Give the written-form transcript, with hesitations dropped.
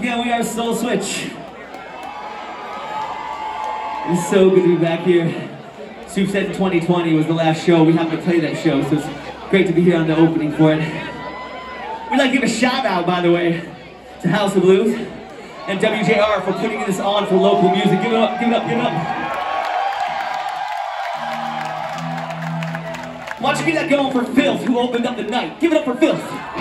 again, we are SoulSwitch. It's so good to be back here. Supa said 2020 was the last show. We haven't played that show, so it's great to be here on the opening for it. We'd like to give a shout out, by the way, to House of Blues and WJRR for putting this on for local music. Give it up, give it up, give it up. Why don't you get that going for Filth, who opened up the night? Give it up for Filth.